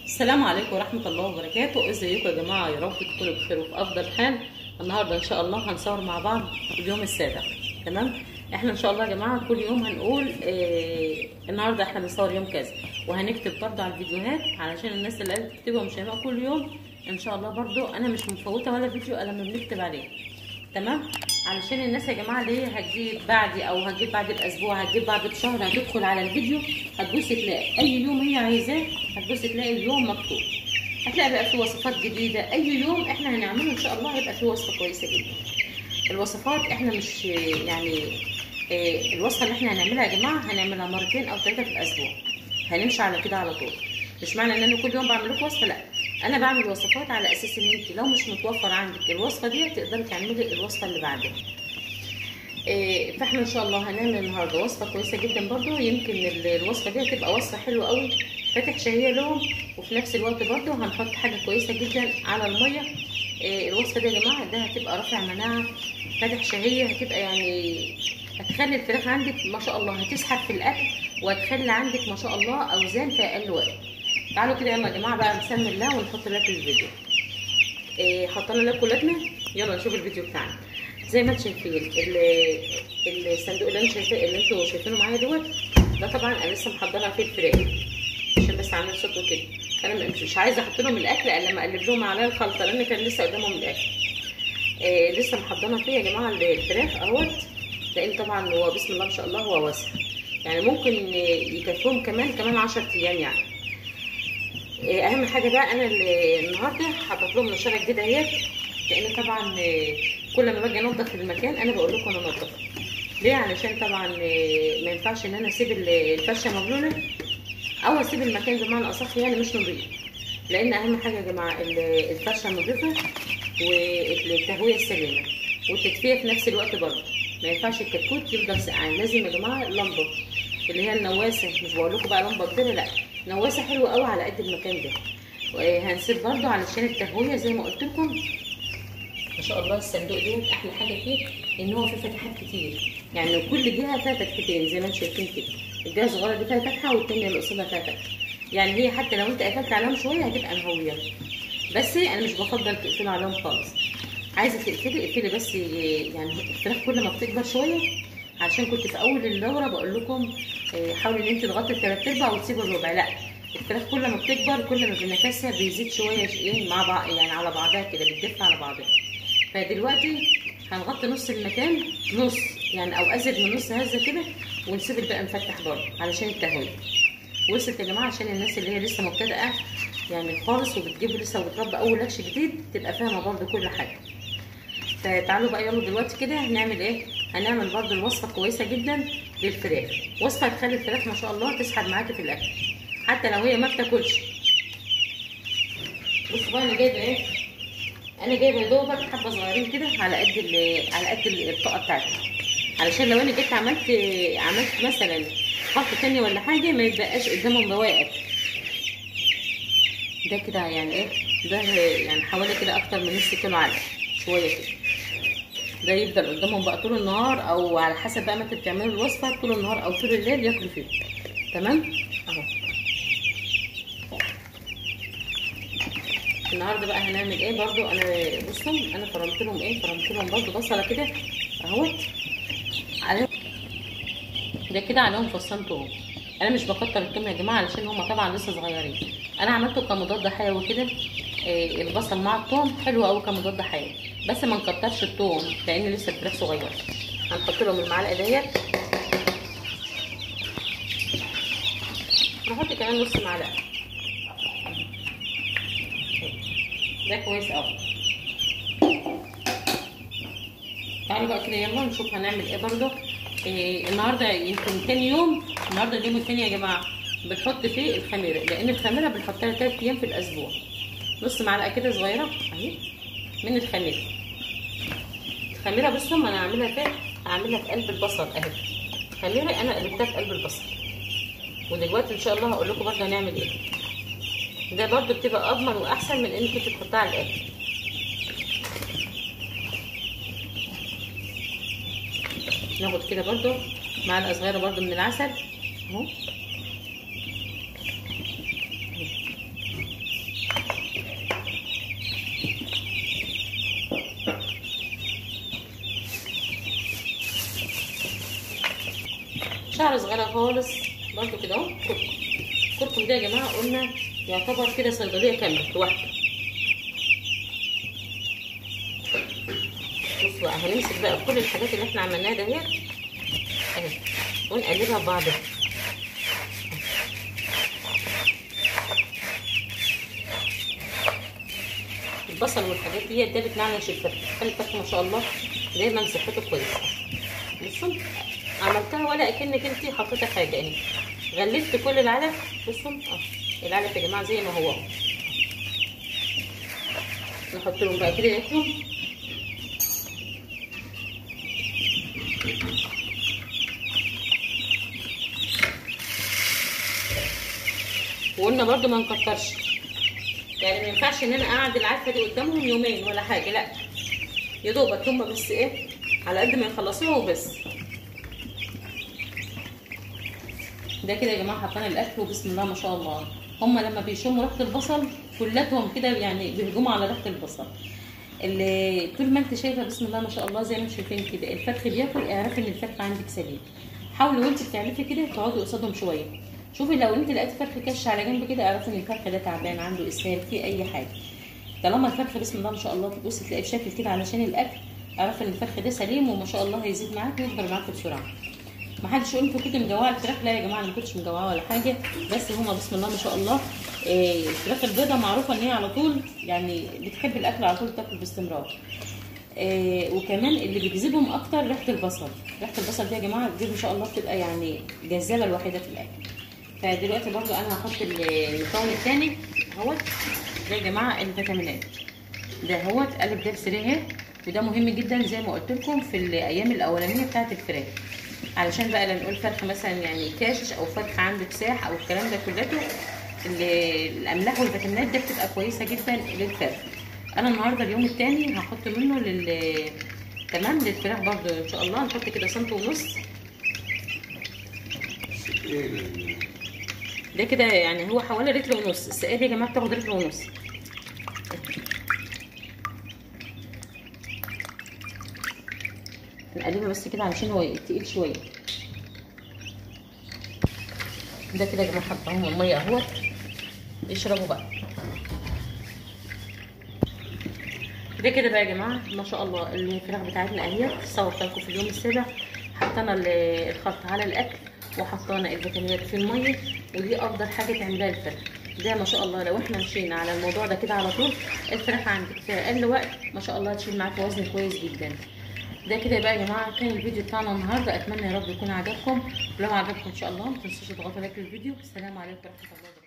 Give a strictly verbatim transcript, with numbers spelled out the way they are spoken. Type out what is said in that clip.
السلام عليكم ورحمة الله وبركاته. ازيكم يا جماعة؟ يا رب تكونوا بخير وفي افضل حال. النهاردة ان شاء الله هنصور مع بعض اليوم السابع. تمام، احنا ان شاء الله يا جماعة كل يوم هنقول اه النهاردة احنا بنصور يوم كذا، وهنكتب برضه على الفيديوهات علشان الناس اللي قالت تكتبها مش هيبقى كل يوم. ان شاء الله برضه انا مش مفوتة ولا فيديو الا لما بنكتب عليه. تمام، علشان الناس يا جماعه اللي هي هتجيب بعدي او هتجيب بعد الاسبوع هتجيب بعد بشهر هتدخل على الفيديو هتبص تلاقي اي يوم هي عايزاه، هتبص تلاقي اليوم مكتوب، هتلاقي بقى في وصفات جديده. اي يوم احنا هنعمله ان شاء الله هيبقى فيه وصفه كويسه جدا. الوصفات احنا مش يعني اه الوصفه اللي احنا هنعملها يا جماعه هنعملها مرتين او ثلاثه في الاسبوع، هنمشي على كده على طول. مش معنى ان انا كل يوم بعمل لكم وصفه، لا، انا بعمل وصفات على اساس ان انت لو مش متوفر عندك الوصفه دي تقدري تعملي الوصفه اللي بعدها. إيه، فاحنا ان شاء الله هنعمل النهارده وصفه كويسه جدا برضو. يمكن الوصفه دي هتبقى وصفه حلوه قوي فاتح شهيه لهم، وفي نفس الوقت برضو هنحط حاجه كويسه جدا على الميه. إيه، الوصفه دي يا جماعه ده هتبقى رافع مناعه فاتح شهيه، هتبقى يعني هتخلي الفراخ عندك ما شاء الله هتسحب في الاكل، وهتخلي عندك ما شاء الله اوزان في اقل وقت. تعالوا كده يلا يا جماعه بقى نسمي الله ونحط لك الفيديو. إيه، حطينا لك كلاتنا، يلا نشوف الفيديو بتاعنا. زي ما انتم شايفين الصندوق اللي انتوا شايفين اللي انتوا شايفينه معايا دوت، ده طبعا انا لسه محضره فيه الفراخ عشان بس عامل صوت وكده. انا مش عايزه احط لهم الاكل الا لما اقلب لهم عليها الخلطه لان كان لسه قدامهم الاكل. إيه، لسه محضره فيه يا جماعه الفراخ اهوت، لان طبعا هو بسم الله ما شاء الله هو واسع، يعني ممكن يكفيهم كمان كمان عشرة ايام يعني. اهم حاجه بقى انا النهارده حطيت لهم نشاره جديده اهيت، لان طبعا كل ما باجي انضف المكان انا بقول لكم انا انضفه ليه، علشان طبعا ما ينفعش ان انا اسيب الفرشه مبلوله او اسيب المكان بمعنى اصح يعني مش نظيف. لان اهم حاجه يا جماعه الفرشه النظيفه والتهويه السليمه والتدفئه في نفس الوقت برضه. ما ينفعش الكتكوت يفضل سقعان، لازم يا جماعه لمبه اللي هي النواسه، مش بقول لكم بقى لمبه كبيره، لا، نواسه حلوه قوي على قد المكان ده. وهنسيب برضو علشان التهويه زي ما قلت لكم. ما شاء الله الصندوق ده احلى حاجه فيه ان هو فيه فتحات كتير، يعني كل جهه فيها فتحتين زي ما انتم شايفين كده. الجهه الصغيره دي فيها فتحه والثانيه اللي قصادها فيها فتحه، يعني هي حتى لو انت قفلت عليهم شويه هتبقى مهويه. بس انا مش بفضل تقفلوا عليهم خالص، عايزه تقفلي اقفلي بس. يعني الفراخ كل ما بتكبر شويه، علشان كنت في اول الدوره بقول لكم حاولي ان انت تغطي الثلاث ارباع وتسيبي الربع، لا، الفراخ كل ما بتكبر كل ما بنفسها بيزيد شويه ايه مع بعض، يعني على بعضها كده بتدف على بعضها. فدلوقتي هنغطي نص المكان، نص يعني او ازيد من نص هزه كده، ونسيب الباقي مفتح برضه علشان التهويه. وصلت يا جماعه عشان الناس اللي هي لسه مبتدئه يعني خالص وبتجيب لسه وبتربى اول قش جديد تبقى فاهمه برضه كل حاجه. فتعالوا بقى يلا دلوقتي كده هنعمل ايه؟ هنعمل برضه الوصفه كويسه جدا للفراخ، وصفه هتخلي الفراخ ما شاء الله تسحب معاكي في الاكل حتى لو هي ما بتاكلش. بصوا بقى انا جايبه ايه؟ انا جايبه يا دوبك حبه صغيرين كده على قد على قد الطاقه بتاعتي، علشان لو انا جيت عملت عملت مثلا خلطه ثانيه ولا حاجه ما يتبقاش قدامهم بواقي اكل. ده كده يعني ايه؟ ده يعني حوالي كده اكتر من نص كيلو علف شويه كده، ده يفضل قدامهم بقى طول النهار، او على حسب بقى ما انت بتعملوا الوصفه طول النهار او طول الليل ياكلوا فيه. تمام اهو. النهارده بقى هنعمل ايه برضو؟ انا بصوا انا فرمت لهم ايه، فرمت لهم برضو بصله كده اهوت عليهم، ده كده عليهم فصان توم. انا مش بكتر التوم يا جماعه علشان هم طبعا لسه صغيرين، انا عملته كمضاد حيوي كده. إيه، البصل مع الثوم حلو قوي كمضاد حيوي، بس ما نكترش الثوم لان لسه الفراخ صغيره. هنحط لهم المعلقه ديت، نحط كمان نص معلقه، ده كويس قوي. تعالوا بقى كده يلا نشوف هنعمل ايه برضو. إيه النهارده يمكن تاني يوم، النهارده اليوم التاني يا جماعه بنحط فيه الخميره، لان الخميره بنحطها تلات ايام في الاسبوع. نص معلقه كده صغيره اهي من الخميره. الخميره بصوا انا هعملها فين؟ هعملها في قلب البصل اهي. الخميره انا قلبتها في قلب البصل، ودلوقتي ان شاء الله هقول لكم برضه هنعمل ايه. ده برضه بتبقى اضمن واحسن من انك انت تحطها على الاكل. ناخد كده برضه معلقه صغيره برضه من العسل اهو، شعر صغيره خالص برضو كده اهو. كركم ده يا جماعه قلنا يعتبر كده صيدليه كامله لوحده. بصوا بقى هنمسك بقى كل الحاجات اللي احنا عملناها دهيت اهي ونقلبها ببعضها. البصل والحاجات دي ده بتنعنش الفرخه، خلي الفرخه ما شاء الله دايما صحته كويسه. بصوا عملتها ولا اكنك انت حطيتي حاجه اهي. غلفت كل العلف. بصوا اه العلف يا جماعه زي ما هو. نحط لهم بقى كده ياكلوا. وقلنا برضو ما نكترش، يعني ما ينفعش ان انا اقعد العلفه دي قدامهم يومين ولا حاجه، لا يا دوبك هم بس ايه على قد ما يخلصوها وبس. ده كده يا جماعه حطينا الاكل وبسم الله ما شاء الله. هم لما بيشموا ريحه البصل كلاتهم كده يعني بيهجموا على ريحه البصل. اللي طول ما انت شايفه بسم الله ما شاء الله زي ما انتم شايفين كده الفرخ بياكل، اعرفي ان الفرخ عندك سليم. حاولي وانت بتعملي كده تقعدي قصادهم شويه. شوفي لو انت لقيتي فرخ كش على جنب كده اعرفي ان الفرخ ده تعبان عنده اسهال في اي حاجه. طالما الفرخ بسم الله ما شاء الله تبصي تلاقيه بشكل كده علشان الاكل، اعرفي ان الفرخ ده سليم وما شاء الله هيزيد معاك ويكبر معاك بسرعه. ما حدش يقول انتوا كنتوا مجوعه الفراخ، لا يا جماعه انا ما كنتش مجوعه ولا حاجه، بس هما بسم الله ما شاء الله إيه الفراخ البيضاء معروفه ان هي على طول يعني بتحب الاكل على طول تاكل باستمرار. إيه وكمان اللي بيجذبهم اكتر ريحه البصل. ريحه البصل دي يا جماعه دي ما شاء الله بتبقى يعني جذابه الوحيده في الاكل. فدلوقتي برضو انا هحط المكون الثاني اهوت. ده يا جماعه الفيتامينات ده اهوت قلب دبس اهي، وده مهم جدا زي ما قلت لكم في الايام الاولانيه بتاعه الفراخ، علشان بقى لا نقول فرخ مثلا يعني كاشش او فرخ عنده كساح او الكلام ده كلته. الاملاح والفيتامينات دي بتبقى كويسه جدا للفرخ. انا النهارده اليوم الثاني هحط منه لل تمام للفراخ برضو ان شاء الله. هنحط كده سنت ونص. ده كده يعني هو حوالي لتر ونص. السقايه دي يا جماعه بتاخد لتر ونص. نقلبها بس كده علشان هو تقيل شويه. ده كده يا جماعه حطهم الميه اهوت يشربوا بقى. ده كده بقى يا جماعه ما شاء الله الفراخ بتاعتنا اهي صورت لكم في اليوم السابع. حطينا الخلط على الاكل وحطينا الفيتامينات في الميه، ودي افضل حاجه تعملها للفراخ. ده ما شاء الله لو احنا مشينا على الموضوع ده كده على طول الفراخ عندك في اقل وقت ما شاء الله هتشيل معاك وزن كويس جدا. ده كده بقى يا جماعه كان الفيديو بتاعنا النهارده. اتمنى يا رب يكون عجبكم، ولو عجبكم ان شاء الله ما تنسوش تضغطوا لايك للفيديو. السلام عليكم ورحمه الله وبركاته.